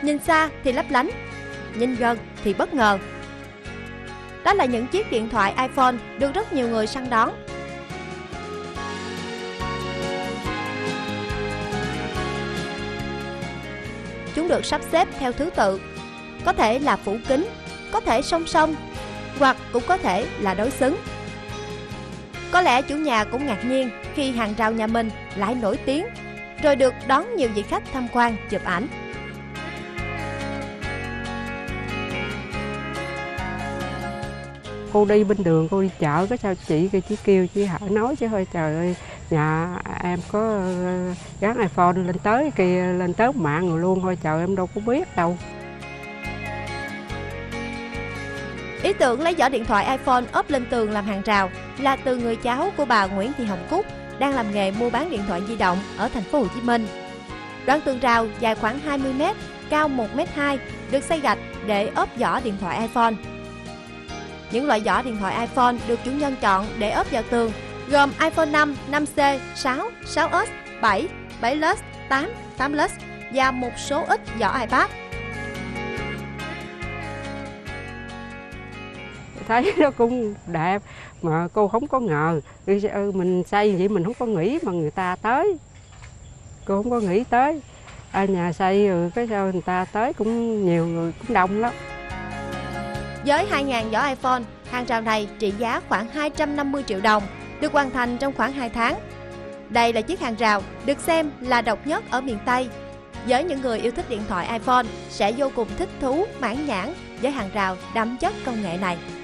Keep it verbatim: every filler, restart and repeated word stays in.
Nhìn xa thì lấp lánh, nhìn gần thì bất ngờ. Đó là những chiếc điện thoại iPhone được rất nhiều người săn đón. Chúng được sắp xếp theo thứ tự, có thể là phủ kính, có thể song song, hoặc cũng có thể là đối xứng. Có lẽ chủ nhà cũng ngạc nhiên khi hàng rào nhà mình lại nổi tiếng, rồi được đón nhiều vị khách tham quan chụp ảnh. Cô đi bên đường, cô đi chợ, cái sao chị kia chỉ kêu, chị hỏi nói chứ thôi, trời ơi, nhà em có gắn iPhone lên tới kia, lên tới mạng rồi luôn thôi, trời em đâu có biết đâu. Ý tưởng lấy vỏ điện thoại iPhone ốp lên tường làm hàng rào là từ người cháu của bà Nguyễn Thị Hồng Cúc đang làm nghề mua bán điện thoại di động ở thành phố Hồ Chí Minh. Đoạn tường rào dài khoảng hai mươi mét, cao một mét hai, được xây gạch để ốp vỏ điện thoại iPhone. Những loại vỏ điện thoại iPhone được chủ nhân chọn để ốp vào tường gồm iPhone năm, năm C, sáu, sáu S, bảy, bảy Plus, tám, tám Plus và một số ít vỏ iPad. Thấy nó cũng đẹp mà cô không có ngờ, mình xây vậy mình không có nghĩ mà người ta tới. Cô không có nghĩ tới, à, nhà xây rồi cái sao người ta tới cũng nhiều người, cũng đông lắm. Với hai nghìn vỏ iPhone, hàng rào này trị giá khoảng hai trăm năm mươi triệu đồng, được hoàn thành trong khoảng hai tháng. Đây là chiếc hàng rào được xem là độc nhất ở miền Tây. Với những người yêu thích điện thoại iPhone sẽ vô cùng thích thú, mãn nhãn với hàng rào đậm chất công nghệ này.